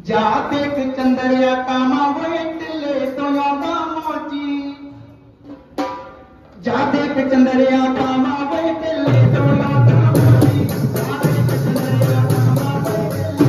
जा देख चंदरिया कामा वे टिले तो यादा मोची जा देख चंदरिया कामा वे टिले तो यादा मोची जा देख चंदरिया कामा वे टिले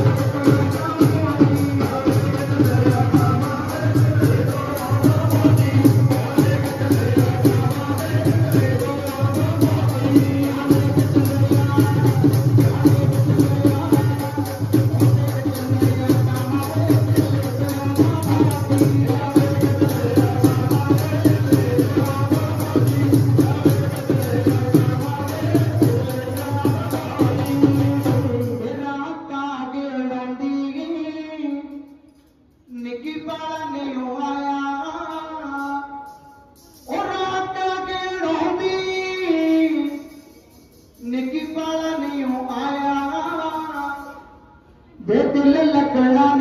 दिल लकड़ा